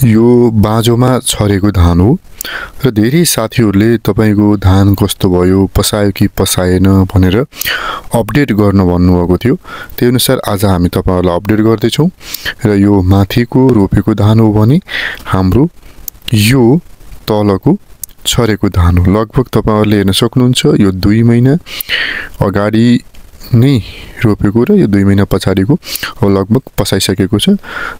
यो बाँझोमा छरेको धान हो र धेरै साथीहरूले तपाईको धान कस्तो भयो, पसायो कि पसाएन भनेर अपडेट गर्न भन्नुभएको थियो। त्यही अनुसार आज हामी तपाईहरुलाई अपडेट गर्दै छौं र यो माथिको रोपेको धान हो भने हाम्रो यो तलको छरेको धान हो। लगभग तपाईहरुले हेर्न सक्नुहुन्छ यो 2 महिना अगाडि नै रोपेको र यो 2 महिना पछाडीको हो लगभग पसाइसकेको छ।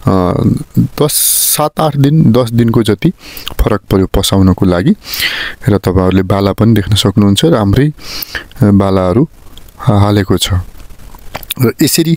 7-8 दिन 10 दिनको जति फरक पर्यो पसाउनको लागि र तपाईहरुले बाला पनि देख्न सक्नुहुन्छ। राम्रै बालाहरु हालेको छ र यसरी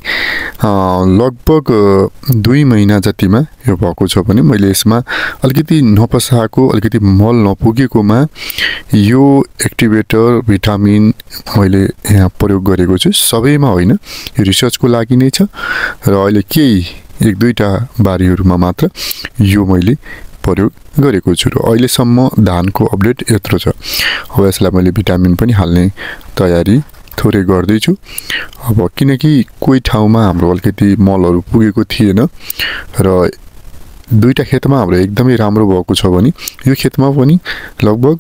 लगभग 2 महिना जतिमा यो भएको छ भने मैले यसमा अलिकति नपसाएको अलिकति मल नपुगेकोमा यो एक्टिभेटर भिटामिन मैले यहाँ प्रयोग गरेको छु। सबैमा होइन, यो रिसर्चको लागि नै छ र अहिले केही 1-2टा बारीहरुमा मात्र यो मैले प्रयोग गरेको छु र अहिलेसम्म धानको अपडेट यत्रो छ। अब यसलाई मैले भिटामिन पनि हाल्ने तयारी थोरै गर्दै छु। अब किनकि कोही ठाउँमा हाम्रो अलिकति मलहरु पुगेको थिएन र 2टा खेतमा हाम्रो एकदमै राम्रो भएको छ भने यो खेतमा पनि लगभग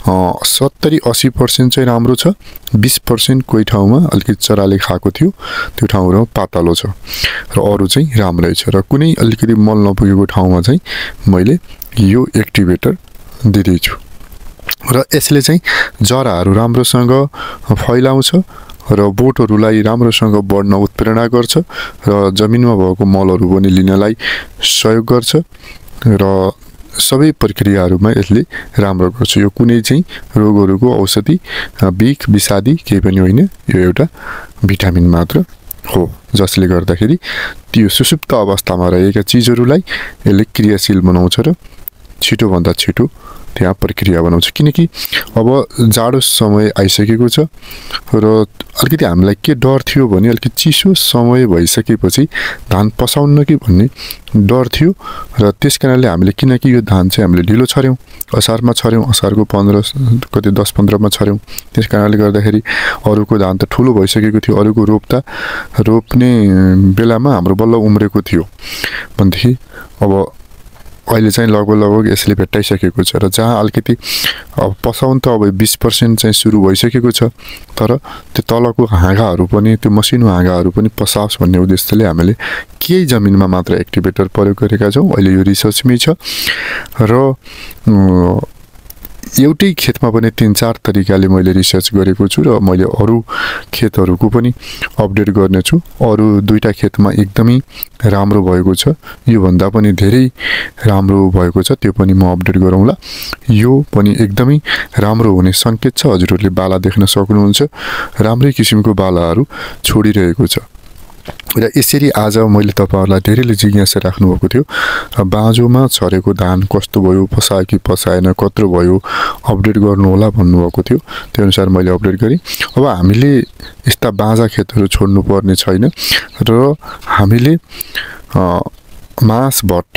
70-80% चाहिँ राम्रो छ। 20% कोही ठाउँमा अलिकति चराले खाएको थियो, त्यो ठाउँहरुमा पातलो छ र अरु चाहिँ राम्रै छ र कुनै अलिकति मल नपुगेको ठाउँमा चाहिँ मैले यो एक्टिभेटर दिदै छु र यसले चाहिँ जराहरु राम्रोसँग फैलाउँछ र बोटहरुलाई राम्रोसँग बढ्न उत्प्रेरणा गर्छ र जमिनमा भएको मलहरु पनि लिनलाई सहयोग गर्छ र सबै प्रक्रियाहरुमा यसले राम्रो गर्छ। यो कुनै चाहिँ रोगहरुको औषधि बिख विषादी केही पनि होइन, यो एउटा भिटामिन मात्र हो जसले गर्दाखेरि त्यो सुसुप्त अवस्थामा रहेका चीजहरुलाई यसले क्रियाशील बनाउँछ र छिटो भन्दा छिटो त्यहाँ प्रक्रिया बनाउँछ। किनकि अब जाडो समय आइसकेको छ र अलिकति हामीलाई के डर थियो भने अलिकति चिसो समय भइसकेपछि धान पसाउन्न कि भन्ने डर थियो र त्यसकारणले हामीले किनकि यो धान चाहिँ हामीले ढिलो छर्यौं, असारमा छर्यौं, असारको 15 कति 10-15 मा छर्यौं। त्यसकारणले गर्दाखेरि अरुको धान त ठुलो भइसकेको थियो, अरुको रोप्ने बेलामा हाम्रो बल्ल उम्रेको थियो भन्देखि अब अहिले चाहिँ लगभग यसले भेट्टाइसकेको छ र जहाँ अलिकति अब पसाउन त अब 20% चाहिँ सुरु भइसकेको छ, तर त्यो तलको हाँगाहरु पनि त्यो मसिनो हाँगाहरु पनि पसाओस् भन्ने उद्देश्यले हामीले केही जमिनमा मात्र एक्टिभेटर प्रयोग गरेका छौं। अहिले यो रिसर्चमै छ र एउटै खेतमा पनि 3-4 तरिकाले मैले रिसर्च गरेको छु र मैले अरु खेतहरुको पनि अपडेट गर्ने छु। अरु 2टा खेतमा एकदमै राम्रो भएको छ, यो भन्दा पनि धेरै राम्रो भएको छ, त्यो पनि म अपडेट गरौँला। यो पनि एकदमै राम्रो हुने संकेत छ। हजुरहरुले बाला देख्न सक्नुहुन्छ, राम्रै किसिमको बालाहरु छोडिरहेको छ र यसरी आज मैले तपाईहरुलाई धेरैले जिज्ञासा राख्नु भएको थियो बाँझोमा छरेको धान कस्तो भयो, पसायो कि पसाएन, कत्रो भयो, अपडेट गर्नु होला भन्नु भएको थियो। त्यो अनुसार मैले अपडेट गरे। अब हामीले यस्ता बाँझा खेतहरु छोड्नु पर्ने छैन र हामीले मास भट्ट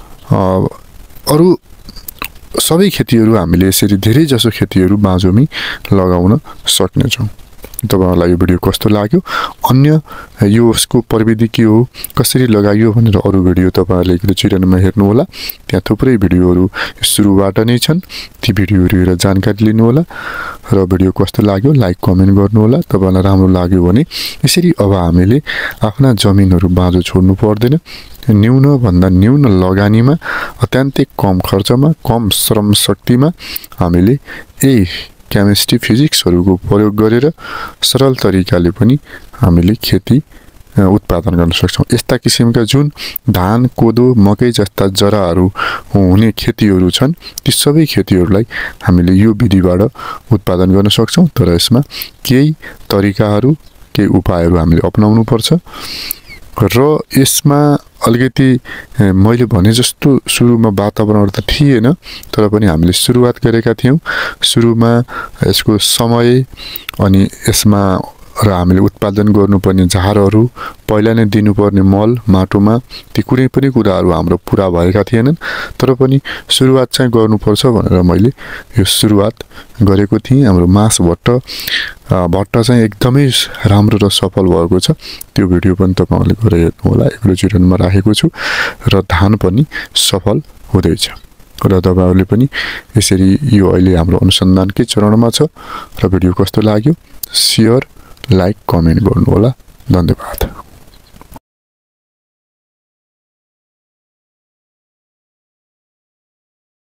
अरु सबै खेतीहरु हामीले यसरी धेरै जसो खेतीहरु बाँझोमै लगाउन सक्ने छौं। तपाईहरुलाई यो भिडियो कस्तो लाग्यो, अन्य यो उसको प्रविधि के हो, कसरी लगाइयो भनेर अरु भिडियो तपाईहरुले एकले चिरनमा हेर्नु होला। त्यहाँ थुप्रै भिडियोहरु सुरुबाट नै छन्, ती भिडियोहरु हेरेर जानकारी लिनु होला र भिडियो कस्तो लाग्यो लाइक कमेन्ट गर्नु होला। तपाईलाई राम्रो लाग्यो भने यसरी अब हामीले आफ्ना जमिनहरु बाँझो छोड्नु पर्दैन, न्यून भन्दा न्यून लगानीमा अत्यन्तै कम खर्चमा कम श्रम शक्तिमा हामीले केमिस्ट्री फिजिक्सहरुको प्रयोग गरेर सरल तरिकाले पनि हामीले खेती उत्पादन गर्न सक्छौं। यस्ता किसिमका जुन धान, कोदो, मकै जस्ता जराहरु हुने खेतीहरु छन्, ती सबै खेतीहरुलाई हामीले यो विधिबाट उत्पादन गर्न सक्छौं। तर यसमा केही तरिकाहरु, केही उपायहरु हामीले अपनाउनु पर्छ र यसमा अलिकति मैले भने जस्तो सुरुमा वातावरण त थिएन, तर पनि हामीले सुरुवात गरेका थियौं। सुरुमा यसको समय अनि यसमा र हामीले उत्पादन गर्नुपर्ने झारहरु, पहिला नै दिनुपर्ने मल माटोमा, ती कुनै पनि कुराहरु हाम्रो पूरा भएका थिएनन्। तर पनि सुरुवात चाहिँ गर्नुपर्छ भनेर मैले यो सुरुवात गरेको थिएँ। हाम्रो मास भट्ट चाहिँ एकदमै राम्रो र सफल भएको छ। त्यो भिडियो पनि तपाईहरुले गएर हेर्नु होला, एकलो चिरनमा राखेको छु र धान पनि सफल हुँदैछ र तपाईहरुले पनि यसरी यो अहिले हाम्रो अनुसन्धानकै चरणमा छ र भिडियो कस्तो लाग्यो शेयर लाइक कमेन्ट गर्नु होला धन्यवाद।